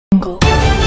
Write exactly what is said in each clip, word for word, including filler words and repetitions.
Jungle.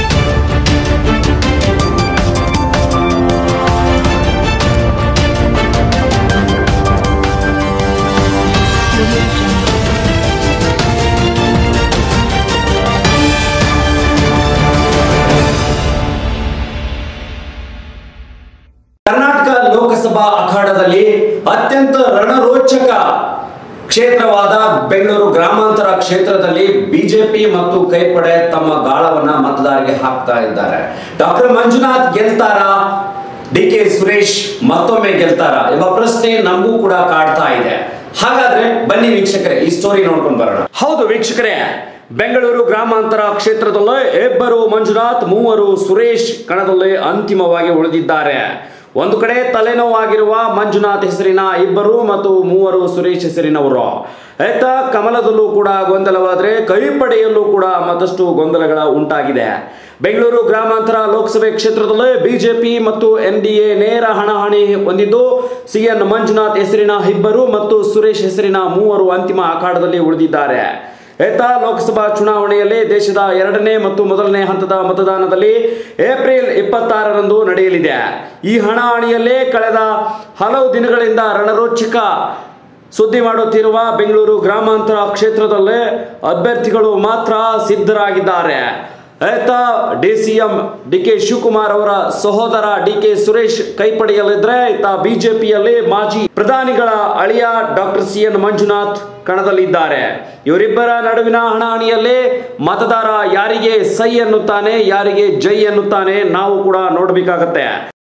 Karnataka Lok Sabha ಅಖಾಡದಲ್ಲಿ ಅತ್ಯಂತ ರಣರೋಚಕ ಕ್ಷೇತ್ರವಾದ ಬೆಂಗಳೂರು ಗ್ರಾಮಾಂತರ ಕ್ಷೇತ್ರದಲ್ಲಿ ಬಿಜೆಪಿ ಮತ್ತು ಕೈಪಡೆ ತಮ್ಮ ಗಾಳವನ್ನ ಮತದಾರರಿಗೆ ಹಾಕ್ತಾ ಇದ್ದಾರೆ. ಡಾಕ್ಟರ್ ಮಂಜುನಾಥ್ ಗೆಲ್ತಾರ, ಡಿ ಕೆ ಸುರೇಶ್ ಮತ್ತೊಮ್ಮೆ ಗೆಲ್ತಾರ ಎಂಬ ಪ್ರಶ್ನೆ ನಮಗೂ ಕೂಡ ಕಾಡ್ತಾ ಇದೆ. ಹಾಗಾದ್ರೆ ಬನ್ನಿ ವೀಕ್ಷಕರೇ, ಈ ಸ್ಟೋರಿ ನೋಡ್ಕೊಂಡು ಬರೋಣ. ಹೌದು ವೀಕ್ಷಕರೇ, ಬೆಂಗಳೂರು ಗ್ರಾಮಾಂತರ ಕ್ಷೇತ್ರದಲ್ಲೇ ಇಬ್ಬರು ಮಂಜುನಾಥ್, ಮೂವರು ಸುರೇಶ್ ಕಣದಲ್ಲಿ ಅಂತಿಮವಾಗಿ ಉಳಿದಿದ್ದಾರೆ. ಒಂದು ಕಡೆ ತಲೆನೋವಾಗಿರುವ ಮಂಜುನಾಥ್ ಹೆಸರಿನ ಇಬ್ಬರು ಮತ್ತು ಮೂವರು ಸುರೇಶ್ ಹೆಸರಿನವರು. ಆಯ್ತ ಕಮಲದಲ್ಲೂ ಕೂಡ ಗೊಂದಲವಾದ್ರೆ ಕೈಪಡೆಯಲ್ಲೂ ಕೂಡ ಮತ್ತಷ್ಟು ಗೊಂದಲಗಳ ಉಂಟಾಗಿದೆ. ಬೆಂಗಳೂರು ಗ್ರಾಮಾಂತರ ಲೋಕಸಭೆ ಕ್ಷೇತ್ರದಲ್ಲಿ ಬಿಜೆಪಿ ಮತ್ತು ಎನ್ ಡಿ ಎ ನೇರ ಹಣಾಹಣಿ ಹೊಂದಿದ್ದು ಸಿ ಎನ್ ಮಂಜುನಾಥ್ ಹೆಸರಿನ ಇಬ್ಬರು ಮತ್ತು ಸುರೇಶ್ ಹೆಸರಿನ ಮೂವರು ಅಂತಿಮ ಅಖಾಡದಲ್ಲಿ ಉಳಿದಿದ್ದಾರೆ. ಏತ ಲೋಕಸಭಾ ಚುನಾವಣೆಯಲ್ಲಿ ದೇಶದ ಎರಡನೇ ಮತ್ತು ಮೊದಲನೇ ಹಂತದ ಮತದಾನದಲ್ಲಿ ಏಪ್ರಿಲ್ ಇಪ್ಪತ್ತಾರರಂದು ನಡೆಯಲಿದೆ. ಈ ಹಣಾಹಣಿಯಲ್ಲೇ ಕಳೆದ ಹಲವು ದಿನಗಳಿಂದ ರಣರೋಚಕ ಸುದ್ದಿ ಮಾಡುತ್ತಿರುವ ಬೆಂಗಳೂರು ಗ್ರಾಮಾಂತರ ಕ್ಷೇತ್ರದಲ್ಲೇ ಅಭ್ಯರ್ಥಿಗಳು ಮಾತ್ರ ಸಿದ್ಧರಾಗಿದ್ದಾರೆ. ಆಯ್ತ D C M D K Shivakumar ಅವರ ಸಹೋದರ ಡಿ ಕೆ ಸುರೇಶ್ ಕೈಪಡೆಯಲ್ಲಿದ್ರೆ, ಆಯ್ತ ಬಿಜೆಪಿಯಲ್ಲಿ ಮಾಜಿ ಪ್ರಧಾನಿಗಳ ಅಳಿಯ ಡಾಕ್ಟರ್ ಸಿ ಎನ್ ಮಂಜುನಾಥ್ ಕಣದಲ್ಲಿದ್ದಾರೆ. ಇವರಿಬ್ಬರ ನಡುವಿನ ಹಣಾಹಣಿಯಲ್ಲೇ ಮತದಾರ ಯಾರಿಗೆ ಸೈ ಎನ್ನುತ್ತಾನೆ, ಯಾರಿಗೆ ಜೈ ಎನ್ನುತ್ತಾನೆ ನಾವು ಕೂಡ ನೋಡಬೇಕಾಗತ್ತೆ.